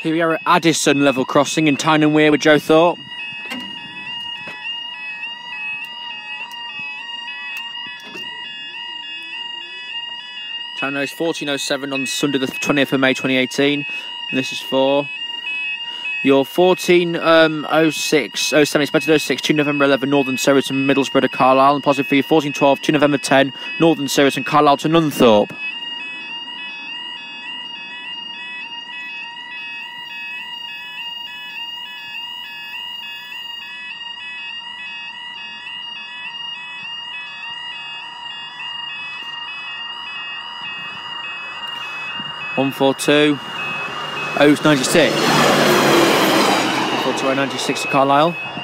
Here we are at Addison level crossing in Tyne and Weir with Joe Thorpe. Time now is 14:07 on Sunday the 20th of May 2018. And this is for your 14:06:07 expected 06 2 November 11 Northern Surrey to Middlesbrough to Carlisle, and positive for your 14:12 2 November 10 Northern Surrey and Carlisle to Nunthorpe. One 142 096. 142 096 to Carlisle.